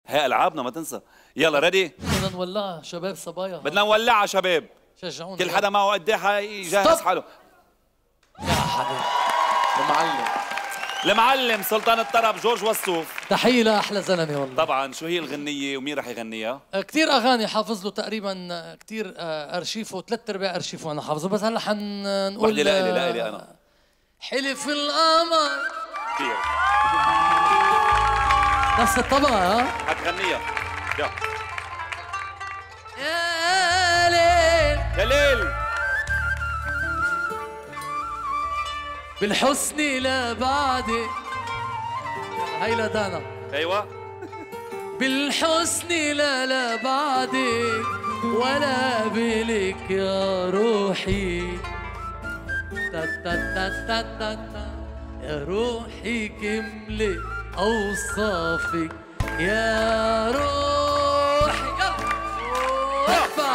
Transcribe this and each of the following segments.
هي العابنا ما تنسى. يلا ريدي؟ بدنا نولعها شباب صبايا. بدنا نولعها شباب. شجعونا. كل حدا معه قد ايه حيجهز حاله. يا حبيبي المعلم المعلم سلطان الطرب جورج وسوف. تحية لأحلى زلمة والله. طبعا شو هي الغنية ومين رح يغنيها؟ كثير أغاني حافظ له تقريبا كثير أرشيفه 3/4 أرشيفه أنا حافظه بس هلا حنقول وحدة لإلي أنا. حلف القمر كثير نفس الطبقة ها؟ حتغنيها. يلا يا ليل يا ليل بالحسن لا بعدي. هاي لدانا. ايوه بالحسن لا بعدك ولا بلك يا روحي. تا تا تا تا تا تا يا روحي كملي أوصافك يا روحي. يلا ارفع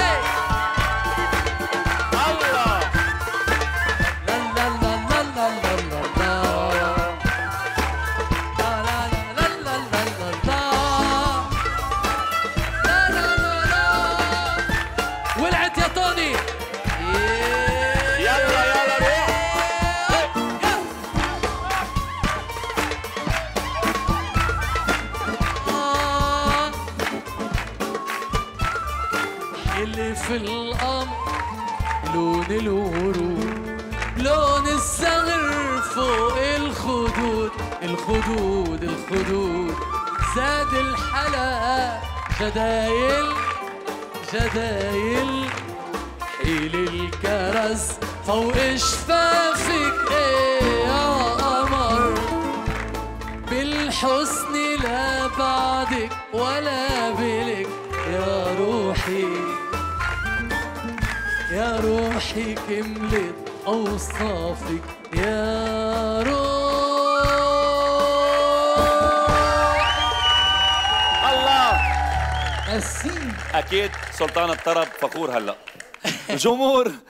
الله. لا لا لا لا لا لا لا. ولعت يا طوني. يلا يلا روح. حلف القمر لون الورود لون الصغر فوق الخدود الخدود الخدود زاد الحلا جدايل جدايل حيل الكرز فوق شفافك ايه يا قمر. بالحسن لا بعدك ولا بلك يا روحي يا روحي كملت أوصافك يا روح. الله. ميرسي. اكيد سلطان الطرب فخور هلا. الجمهور